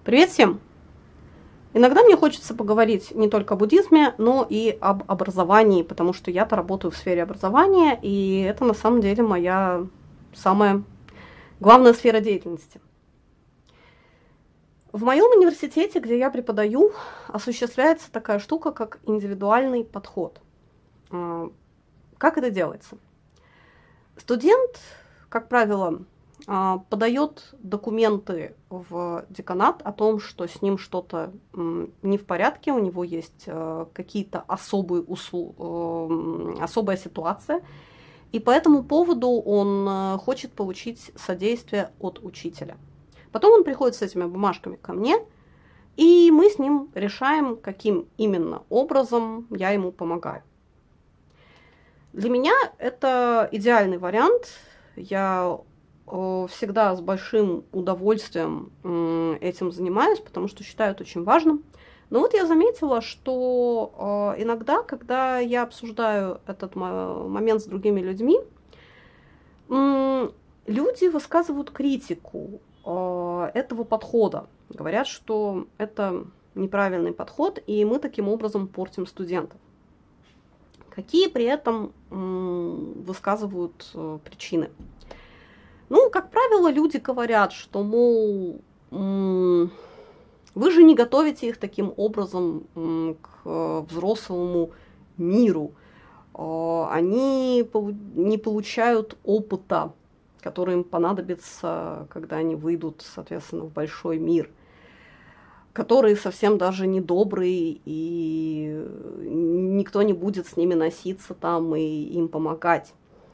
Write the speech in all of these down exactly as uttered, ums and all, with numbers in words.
Привет всем! Иногда мне хочется поговорить не только о буддизме, но и об образовании, потому что я-то работаю в сфере образования, и это на самом деле моя самая главная сфера деятельности. В моем университете, где я преподаю, осуществляется такая штука, как индивидуальный подход. Как это делается? Студент, как правило, подает документы в деканат о том, что с ним что-то не в порядке, у него есть какие-то особые услу... особая ситуация, и по этому поводу он хочет получить содействие от учителя. Потом он приходит с этими бумажками ко мне, и мы с ним решаем, каким именно образом я ему помогаю. Для меня это идеальный вариант. Я всегда с большим удовольствием этим занимаюсь, потому что считаю это очень важным. Но вот я заметила, что иногда, когда я обсуждаю этот момент с другими людьми, люди высказывают критику этого подхода. Говорят, что это неправильный подход, и мы таким образом портим студентов. Какие при этом высказывают причины? Ну, как правило, люди говорят, что, мол, вы же не готовите их таким образом к взрослому миру. Они не получают опыта, который им понадобится, когда они выйдут, соответственно, в большой мир, который совсем даже недобрый, и никто не будет с ними носиться там и им помогать.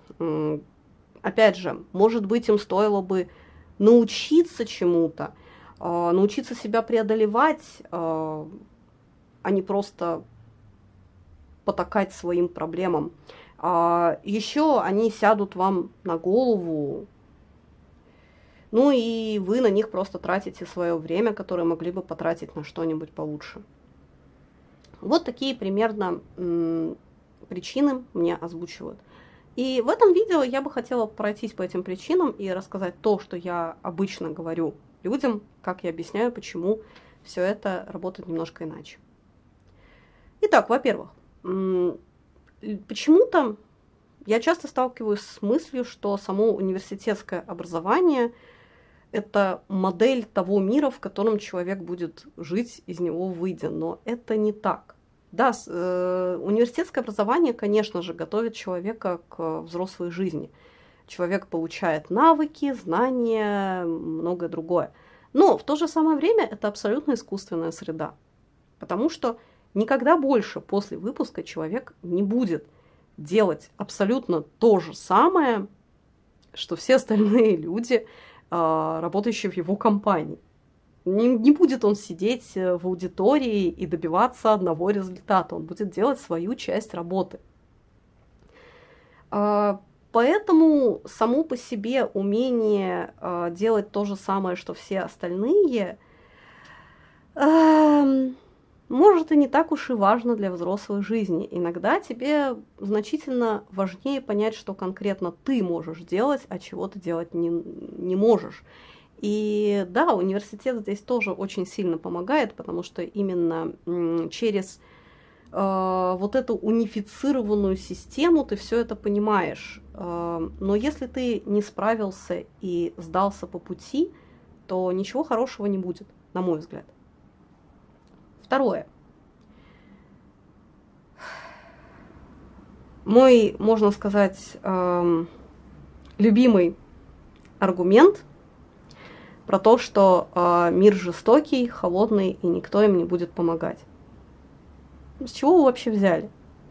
Опять же, может быть, им стоило бы научиться чему-то, научиться себя преодолевать, а не просто потакать своим проблемам. Еще они сядут вам на голову, ну и вы на них просто тратите свое время, которое могли бы потратить на что-нибудь получше. Вот такие примерно причины мне озвучивают. И в этом видео я бы хотела пройтись по этим причинам и рассказать то, что я обычно говорю людям, как я объясняю, почему все это работает немножко иначе. Итак, во-первых, почему-то я часто сталкиваюсь с мыслью, что само университетское образование – это модель того мира, в котором человек будет жить, из него выйдя, но это не так. Да, э, университетское образование, конечно же, готовит человека к взрослой жизни. Человек получает навыки, знания, многое другое. Но в то же самое время это абсолютно искусственная среда. Потому что никогда больше после выпуска человек не будет делать абсолютно то же самое, что все остальные люди, э, работающие в его компании. Не, не будет он сидеть в аудитории и добиваться одного результата. Он будет делать свою часть работы. Поэтому само по себе умение делать то же самое, что все остальные, может и не так уж и важно для взрослой жизни. Иногда тебе значительно важнее понять, что конкретно ты можешь делать, а чего ты делать не, не можешь. И да, университет здесь тоже очень сильно помогает, потому что именно через э, вот эту унифицированную систему ты все это понимаешь. Э, но если ты не справился и сдался по пути, то ничего хорошего не будет, на мой взгляд. Второе. Мой, можно сказать, э, любимый аргумент про то, что э, мир жестокий, холодный, и никто им не будет помогать. С чего вы вообще взяли?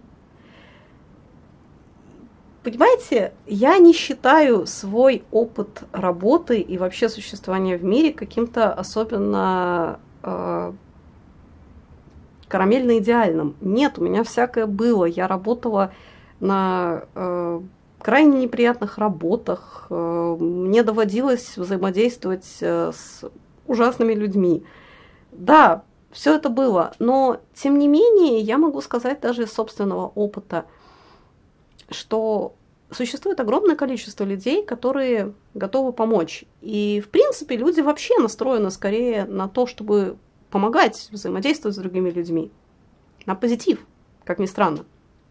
Понимаете, я не считаю свой опыт работы и вообще существования в мире каким-то особенно э, карамельно идеальным. Нет, у меня всякое было. Я работала на э, крайне неприятных работах, мне доводилось взаимодействовать с ужасными людьми. Да, все это было, но тем не менее я могу сказать даже из собственного опыта, что существует огромное количество людей, которые готовы помочь. И, в принципе, люди вообще настроены скорее на то, чтобы помогать, взаимодействовать с другими людьми. На позитив, как ни странно.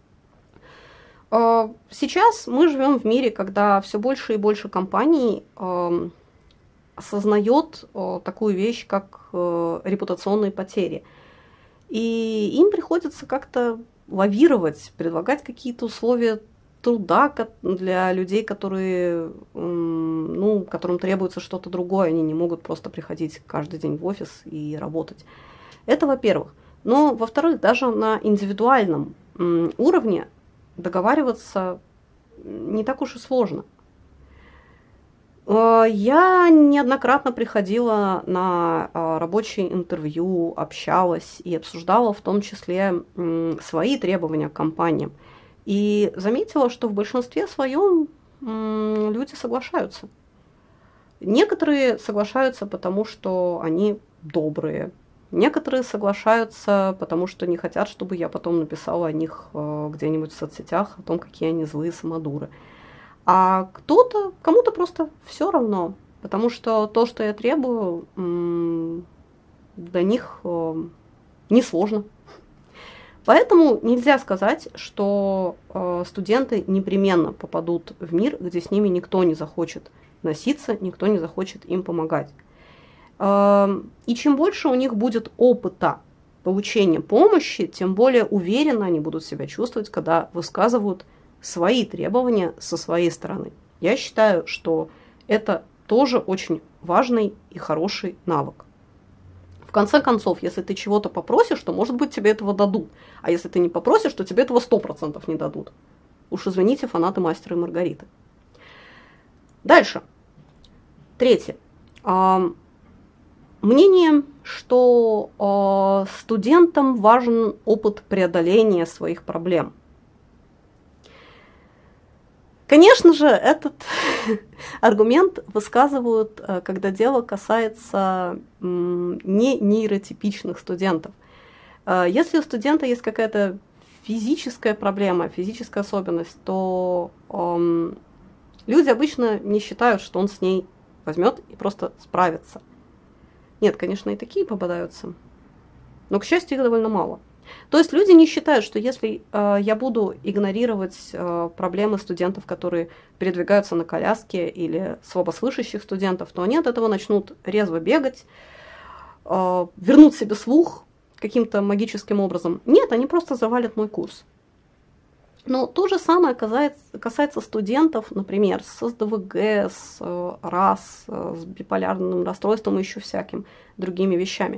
Сейчас мы живем в мире, когда все больше и больше компаний осознает такую вещь, как репутационные потери. И им приходится как-то лавировать, предлагать какие-то условия труда для людей, которые, ну, которым требуется что-то другое. Они не могут просто приходить каждый день в офис и работать. Это во-первых. Но, во-вторых, даже на индивидуальном уровне договариваться не так уж и сложно. Я неоднократно приходила на рабочие интервью, общалась и обсуждала в том числе свои требования к компаниям. И заметила, что в большинстве своем люди соглашаются. Некоторые соглашаются, потому что они добрые. Некоторые соглашаются, потому что не хотят, чтобы я потом написала о них где-нибудь в соцсетях, о том, какие они злые самодуры. А кто-то, кому-то просто все равно, потому что то, что я требую, для них несложно. Поэтому нельзя сказать, что студенты непременно попадут в мир, где с ними никто не захочет носиться, никто не захочет им помогать. И чем больше у них будет опыта получения помощи, тем более уверенно они будут себя чувствовать, когда высказывают свои требования со своей стороны. Я считаю, что это тоже очень важный и хороший навык. В конце концов, если ты чего-то попросишь, то, может быть, тебе этого дадут. А если ты не попросишь, то тебе этого сто процентов не дадут. Уж извините, фанаты «Мастера и Маргариты». Дальше. Третье. Мнение, что э, студентам важен опыт преодоления своих проблем. Конечно же, этот аргумент высказывают, когда дело касается не нейротипичных студентов. Если у студента есть какая-то физическая проблема, физическая особенность, то э, люди обычно не считают, что он с ней возьмет и просто справится. Нет, конечно, и такие попадаются, но, к счастью, их довольно мало. То есть люди не считают, что если э, я буду игнорировать э, проблемы студентов, которые передвигаются на коляске, или слабослышащих студентов, то они от этого начнут резво бегать, э, вернут себе слух каким-то магическим образом. Нет, они просто завалят мой курс. Но то же самое касается, касается студентов, например, с эс дэ вэ гэ, с э, РАС, э, с биполярным расстройством и еще всякими другими вещами.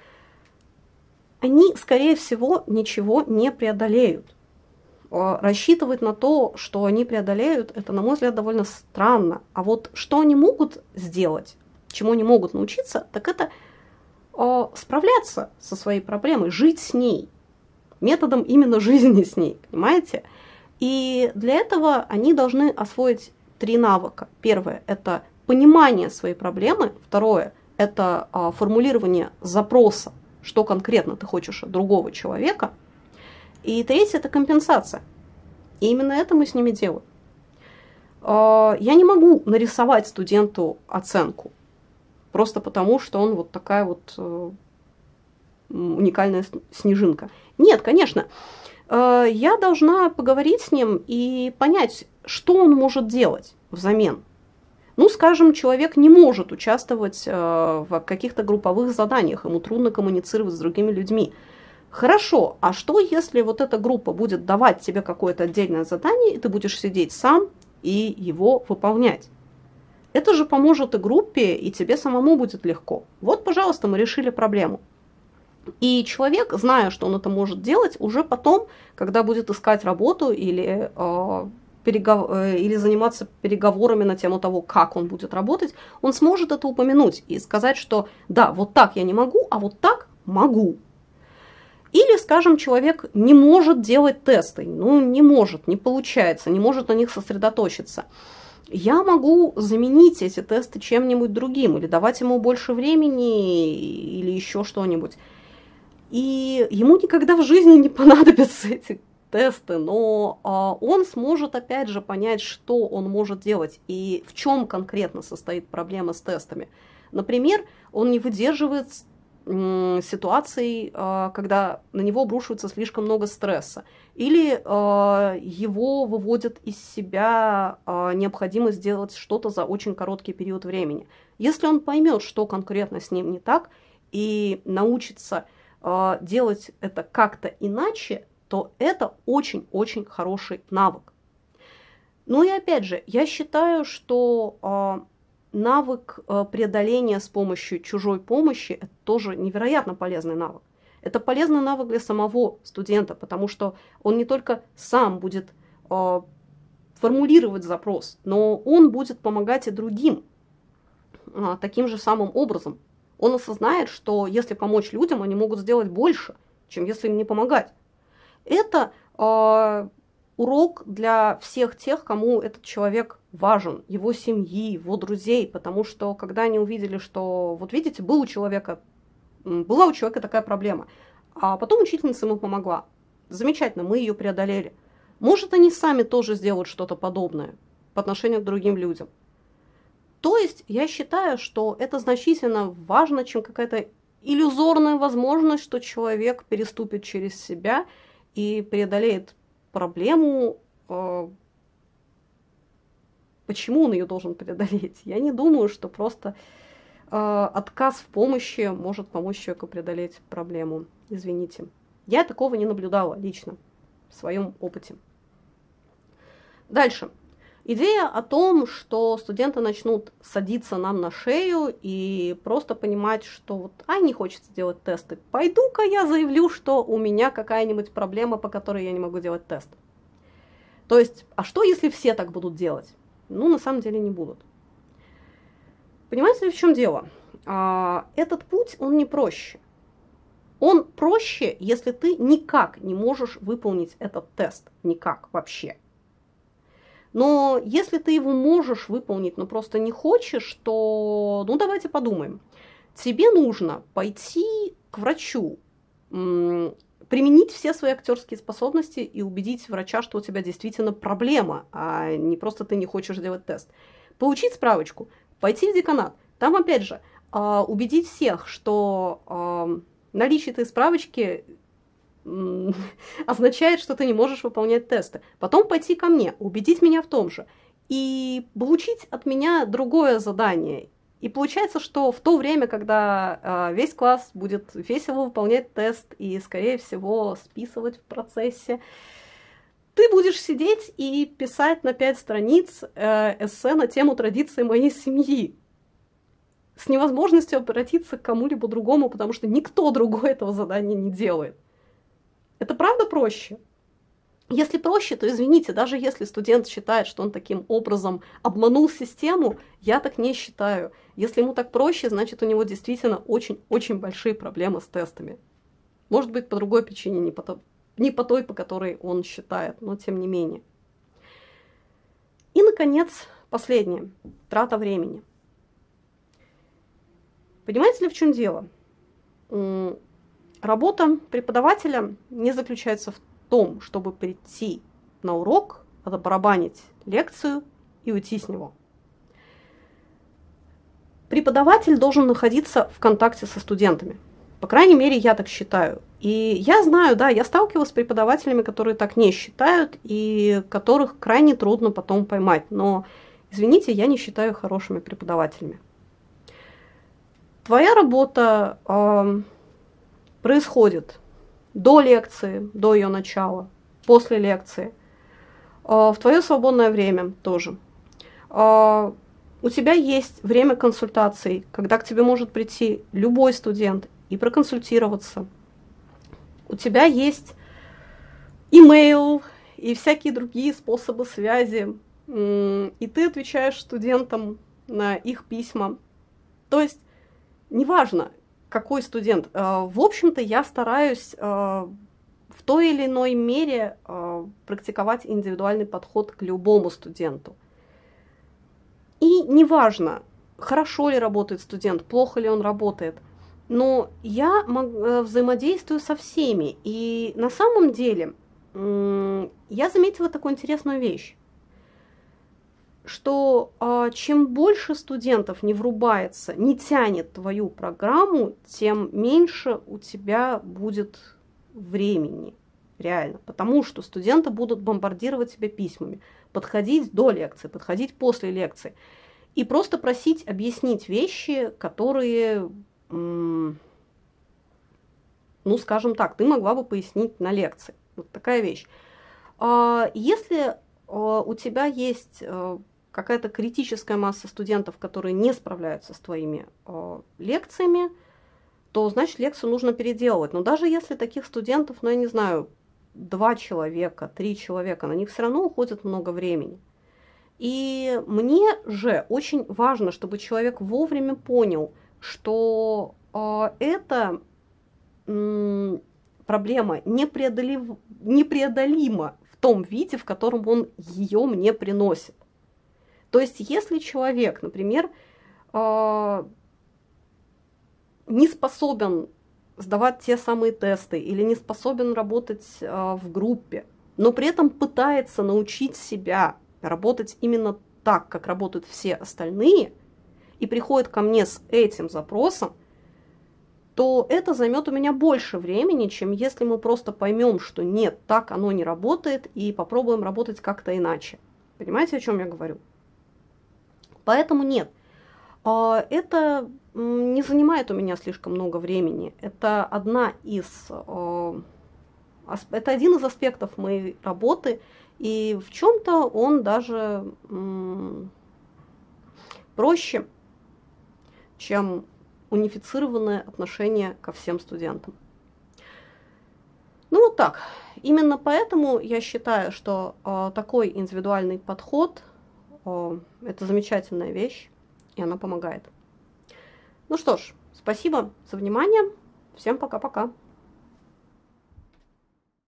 Они, скорее всего, ничего не преодолеют. Э, рассчитывать на то, что они преодолеют, это, на мой взгляд, довольно странно. А вот что они могут сделать, чему они могут научиться, так это э, справляться со своей проблемой, жить с ней. Методом именно жизни с ней, понимаете? И для этого они должны освоить три навыка. Первое – это понимание своей проблемы. Второе – это а, формулирование запроса, что конкретно ты хочешь от другого человека. И третье – это компенсация. И именно это мы с ними делаем. А, я не могу нарисовать студенту оценку, просто потому, что он вот такая вот а, уникальная снежинка. Нет, конечно, я должна поговорить с ним и понять, что он может делать взамен. Ну, скажем, человек не может участвовать в каких-то групповых заданиях, ему трудно коммуницировать с другими людьми. Хорошо, а что, если вот эта группа будет давать тебе какое-то отдельное задание, и ты будешь сидеть сам и его выполнять? Это же поможет и группе, и тебе самому будет легко. Вот, пожалуйста, мы решили проблему. И человек, зная, что он это может делать, уже потом, когда будет искать работу или, э, перегов... или заниматься переговорами на тему того, как он будет работать, он сможет это упомянуть и сказать, что да, вот так я не могу, а вот так могу. Или, скажем, человек не может делать тесты, ну не может, не получается, не может на них сосредоточиться. Я могу заменить эти тесты чем-нибудь другим, или давать ему больше времени, или еще что-нибудь. И ему никогда в жизни не понадобятся эти тесты, но э, он сможет опять же понять, что он может делать и в чем конкретно состоит проблема с тестами. Например, он не выдерживает э, ситуаций, э, когда на него обрушивается слишком много стресса, или э, его выводит из себя э, необходимость сделать что-то за очень короткий период времени. Если он поймет, что конкретно с ним не так, и научится э, делать это как-то иначе, то это очень-очень хороший навык. Ну и опять же, я считаю, что э, навык э, преодоления с помощью чужой помощи – это тоже невероятно полезный навык. Это полезный навык для самого студента, потому что он не только сам будет э, формулировать запрос, но он будет помогать и другим э, таким же самым образом. Он осознает, что если помочь людям, они могут сделать больше, чем если им не помогать. Это э, урок для всех тех, кому этот человек важен, его семьи, его друзей, потому что когда они увидели, что, вот видите, был у человека, была у человека такая проблема, а потом учительница ему помогла. Замечательно, мы ее преодолели. Может, они сами тоже сделают что-то подобное по отношению к другим людям. То есть я считаю, что это значительно важно, чем какая-то иллюзорная возможность, что человек переступит через себя и преодолеет проблему. Почему он ее должен преодолеть? Я не думаю, что просто отказ в помощи может помочь человеку преодолеть проблему. Извините. Я такого не наблюдала лично в своем опыте. Дальше. Идея о том, что студенты начнут садиться нам на шею и просто понимать, что вот, ай, не хочется делать тесты. Пойду-ка я заявлю, что у меня какая-нибудь проблема, по которой я не могу делать тест. То есть, а что, если все так будут делать? Ну, на самом деле не будут. Понимаете ли, в чем дело? А, этот путь, он не проще. Он проще, если ты никак не можешь выполнить этот тест. Никак вообще. Но если ты его можешь выполнить, но просто не хочешь, то, ну, давайте подумаем. Тебе нужно пойти к врачу, применить все свои актерские способности и убедить врача, что у тебя действительно проблема, а не просто ты не хочешь делать тест. Получить справочку, пойти в деканат. Там, опять же, убедить всех, что наличие этой справочки означает, что ты не можешь выполнять тесты. Потом пойти ко мне, убедить меня в том же. И получить от меня другое задание. И получается, что в то время, когда весь класс будет весело выполнять тест и, скорее всего, списывать в процессе, ты будешь сидеть и писать на пять страниц эссе на тему традиции моей семьи. С невозможностью обратиться к кому-либо другому, потому что никто другой этого задания не делает. Это правда проще? Если проще, то извините, даже если студент считает, что он таким образом обманул систему, я так не считаю. Если ему так проще, значит, у него действительно очень-очень большие проблемы с тестами. Может быть, по другой причине, не по, то, не по той, по которой он считает, но тем не менее. И, наконец, последнее. Трата времени. Понимаете ли, в чем дело? Работа преподавателя не заключается в том, чтобы прийти на урок, отбарабанить лекцию и уйти с него. Преподаватель должен находиться в контакте со студентами. По крайней мере, я так считаю. И я знаю, да, я сталкивалась с преподавателями, которые так не считают, и которых крайне трудно потом поймать. Но, извините, я не считаю их хорошими преподавателями. Твоя работа э, происходит до лекции, до ее начала, после лекции, э, в твое свободное время тоже. Э, у тебя есть время консультаций, когда к тебе может прийти любой студент и проконсультироваться. У тебя есть имейл и всякие другие способы связи, и ты отвечаешь студентам на их письма. То есть неважно, какой студент. В общем-то, я стараюсь в той или иной мере практиковать индивидуальный подход к любому студенту. И неважно, хорошо ли работает студент, плохо ли он работает, но я взаимодействую со всеми. И на самом деле я заметила такую интересную вещь, что а, чем больше студентов не врубается, не тянет твою программу, тем меньше у тебя будет времени, реально. Потому что студенты будут бомбардировать тебя письмами, подходить до лекции, подходить после лекции и просто просить объяснить вещи, которые, ну, скажем так, ты могла бы пояснить на лекции. Вот такая вещь. Если у тебя есть какая-то критическая масса студентов, которые не справляются с твоими лекциями, то, значит, лекцию нужно переделывать. Но даже если таких студентов, ну, я не знаю, два человека, три человека, на них все равно уходит много времени. И мне же очень важно, чтобы человек вовремя понял, что это проблема непреодолим, непреодолима в том виде, в котором он ее мне приносит. То есть, если человек, например, не способен сдавать те самые тесты или не способен работать в группе, но при этом пытается научить себя работать именно так, как работают все остальные, и приходит ко мне с этим запросом, то это займет у меня больше времени, чем если мы просто поймем, что нет, так оно не работает, и попробуем работать как-то иначе. Понимаете, о чем я говорю? Поэтому нет. Это не занимает у меня слишком много времени. Это одна из, это один из аспектов моей работы, и в чем-то он даже проще, чем унифицированное отношение ко всем студентам. Ну вот так. Именно поэтому я считаю, что э, такой индивидуальный подход э, это замечательная вещь, и она помогает. Ну что ж, спасибо за внимание. Всем пока-пока.